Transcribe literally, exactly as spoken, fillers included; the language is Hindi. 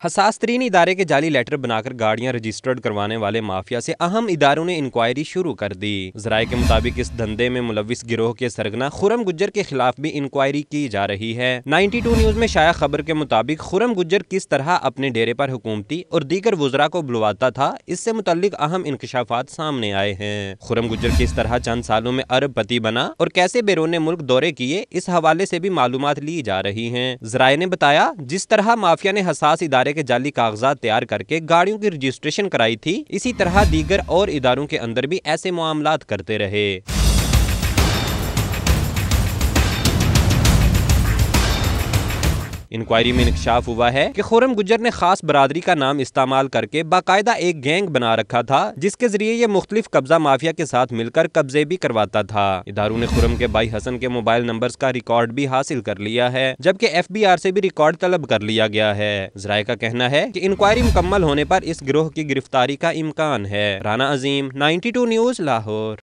हसास तरीन इदारे के जाली लेटर बनाकर गाड़ियां रजिस्टर्ड करवाने वाले माफिया से अहम इदारों ने इंक्वायरी शुरू कर दी। जराये के मुताबिक इस धंधे में मुलविस गिरोह के सरगना खुरम गुज्जर के खिलाफ भी इंक्वायरी की जा रही है। नाइन्टी टू न्यूज में शाया खबर के मुताबिक खुरम गुज्जर किस तरह अपने डेरे पर हुकूमती और दीगर वुजरा को बुलवाता था, इससे मुतल्लिक अहम इंकशाफात सामने आए हैं। खुरम गुज्जर किस तरह चंद सालों में अरबपति बना और कैसे बैरून मुल्क दौरे किए, इस हवाले से भी मालूमात ली जा रही हैं। जराये ने बताया, जिस तरह माफिया ने हसास इदारे के जाली कागजात तैयार करके गाड़ियों की रजिस्ट्रेशन कराई थी, इसी तरह दीगर और इदारों के अंदर भी ऐसे मामलात करते रहे। इंक्वायरी में इंकशाफ हुआ है कि खुरम गुज्जर ने खास बरादरी का नाम इस्तेमाल करके बाकायदा एक गैंग बना रखा था, जिसके जरिए ये मुख्तलिफ कब्जा माफिया के साथ मिलकर कब्जे भी करवाता था। इदारों ने खुरम के भाई हसन के मोबाइल नंबर्स का रिकॉर्ड भी हासिल कर लिया है, जबकि एफ बी आर से भी रिकॉर्ड तलब कर लिया गया है। जराये का कहना है कि इंक्वायरी मुकम्मल होने पर इस गिरोह की गिरफ्तारी का इम्कान है। Rana Azeem, ninety two news, Lahore.